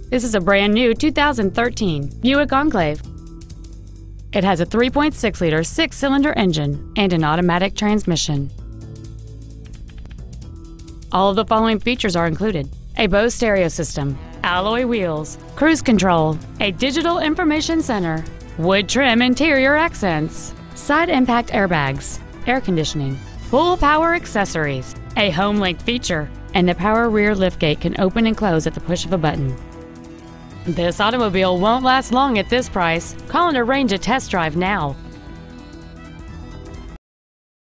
This is a brand new 2013 Buick Enclave. It has a 3.6-liter six-cylinder engine and an automatic transmission. All of the following features are included: a Bose stereo system, alloy wheels, cruise control, a digital information center, wood trim interior accents, side impact airbags, air conditioning, full power accessories, a home link feature, and the power rear liftgate can open and close at the push of a button. This automobile won't last long at this price. Call and arrange a test drive now.